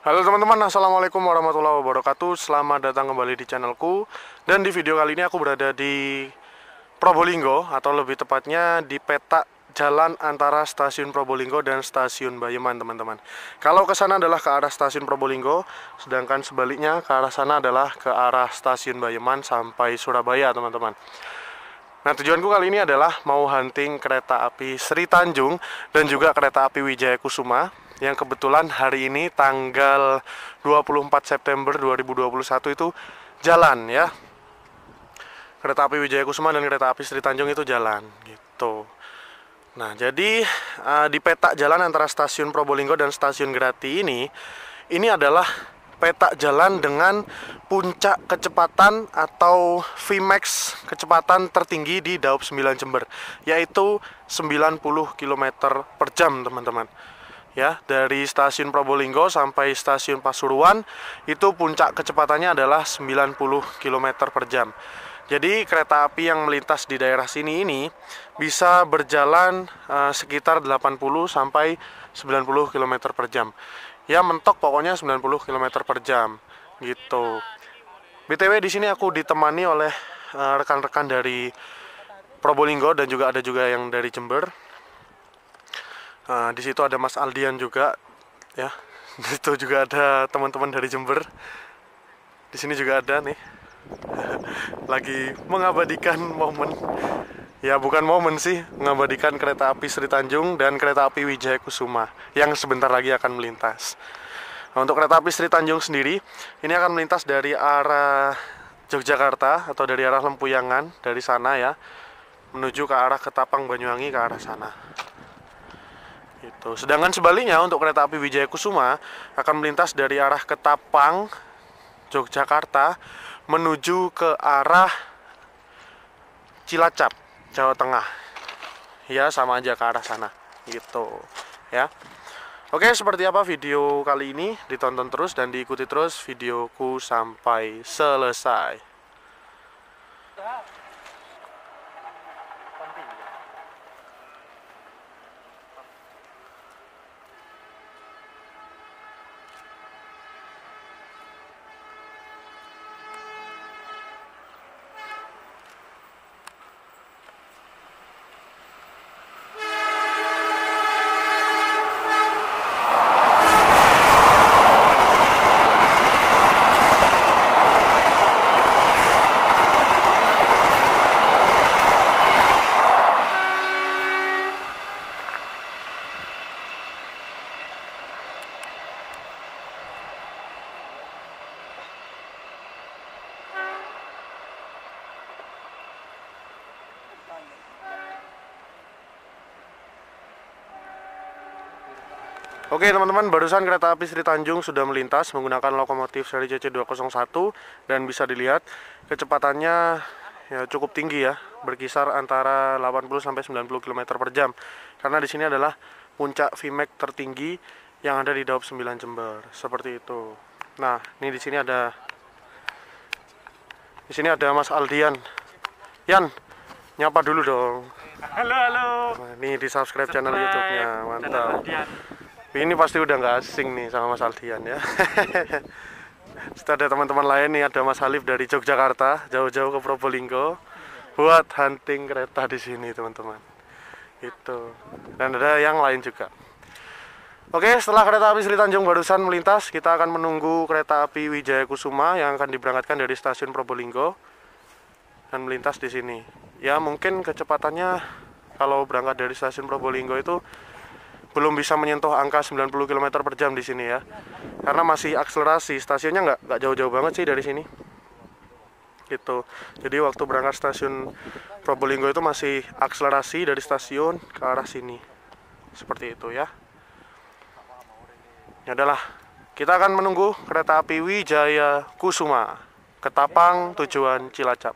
Halo teman-teman, assalamualaikum warahmatullahi wabarakatuh. Selamat datang kembali di channelku. Dan di video kali ini aku berada di Probolinggo, atau lebih tepatnya di peta jalan antara stasiun Probolinggo dan stasiun Bayeman, teman-teman. Kalau ke sana adalah ke arah stasiun Probolinggo, sedangkan sebaliknya ke arah sana adalah ke arah stasiun Bayeman sampai Surabaya, teman-teman. Nah, tujuanku kali ini adalah mau hunting kereta api Sri Tanjung dan juga kereta api Wijaya Kusuma, yang kebetulan hari ini tanggal 24 September 2021 itu jalan ya. Kereta api Wijaya Kusuma dan kereta api Sri Tanjung itu jalan gitu. Nah, jadi di peta jalan antara stasiun Probolinggo dan stasiun Grati ini adalah peta jalan dengan puncak kecepatan atau Vmax kecepatan tertinggi di Daob 9 Jember, yaitu 90 km per jam, teman-teman. Ya, dari stasiun Probolinggo sampai stasiun Pasuruan itu puncak kecepatannya adalah 90 km per jam. Jadi kereta api yang melintas di daerah sini ini bisa berjalan sekitar 80 sampai 90 km per jam. Ya, mentok pokoknya 90 km per jam gitu. BTW di sini aku ditemani oleh rekan-rekan dari Probolinggo dan juga ada yang dari Jember. Di situ ada Mas Aldian juga, ya. Di situ juga ada teman-teman dari Jember. Di sini juga ada nih, lagi mengabadikan momen. Ya, bukan momen sih, mengabadikan kereta api Sri Tanjung dan kereta api Wijaya Kusuma yang sebentar lagi akan melintas. Nah, untuk kereta api Sri Tanjung sendiri, ini akan melintas dari arah Yogyakarta atau dari arah Lempuyangan, dari sana ya, menuju ke arah Ketapang Banyuwangi, ke arah sana. Gitu. Sedangkan sebaliknya untuk kereta api Wijaya Kusuma akan melintas dari arah Ketapang, Yogyakarta, menuju ke arah Cilacap, Jawa Tengah. Ya, sama aja ke arah sana. Gitu. Ya. Oke, seperti apa video kali ini? Ditonton terus dan diikuti terus videoku sampai selesai. Oke teman-teman, barusan kereta api Sri Tanjung sudah melintas menggunakan lokomotif seri CC201 dan bisa dilihat kecepatannya ya cukup tinggi ya, berkisar antara 80 sampai 90 km per jam. Karena di sini adalah puncak Vmax tertinggi yang ada di Daob 9 Jember, seperti itu. Nah, ini di sini ada Mas Aldian. Yan, nyapa dulu dong. Halo. Nah, ini di subscribe channel YouTube-nya, mantap. Ini pasti udah nggak asing nih sama Mas Aldian ya. Setelah ada teman-teman lain nih, ada Mas Halif dari Yogyakarta, jauh-jauh ke Probolinggo buat hunting kereta di sini, teman-teman. Itu. Dan ada yang lain juga. Oke, setelah kereta api Sri Tanjung barusan melintas, kita akan menunggu kereta api Wijaya Kusuma yang akan diberangkatkan dari stasiun Probolinggo dan melintas di sini. Ya, mungkin kecepatannya kalau berangkat dari stasiun Probolinggo itu belum bisa menyentuh angka 90 km per jam di sini ya, karena masih akselerasi. Stasiunnya nggak jauh-jauh banget sih dari sini gitu. Jadi waktu berangkat stasiun Probolinggo itu masih akselerasi dari stasiun ke arah sini, seperti itu ya. Ya adalah, kita akan menunggu kereta api Wijaya Kusuma Ketapang tujuan Cilacap.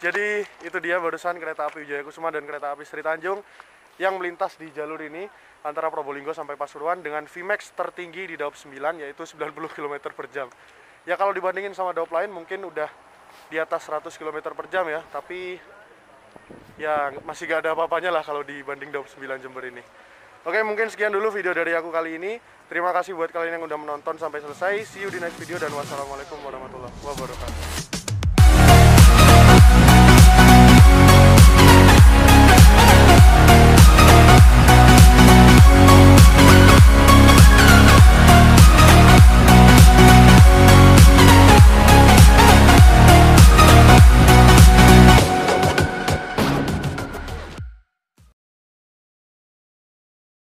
Jadi itu dia barusan kereta api Wijaya Kusuma dan kereta api Sri Tanjung yang melintas di jalur ini antara Probolinggo sampai Pasuruan dengan Vmax tertinggi di Daop 9 yaitu 90 km per jam. Ya kalau dibandingin sama Daop lain mungkin udah di atas 100 km per jam ya, tapi ya masih gak ada apa-apanya lah kalau dibanding Daop 9 Jember ini. Oke, mungkin sekian dulu video dari aku kali ini. Terima kasih buat kalian yang udah menonton sampai selesai. See you di next video dan wassalamualaikum warahmatullahi wabarakatuh.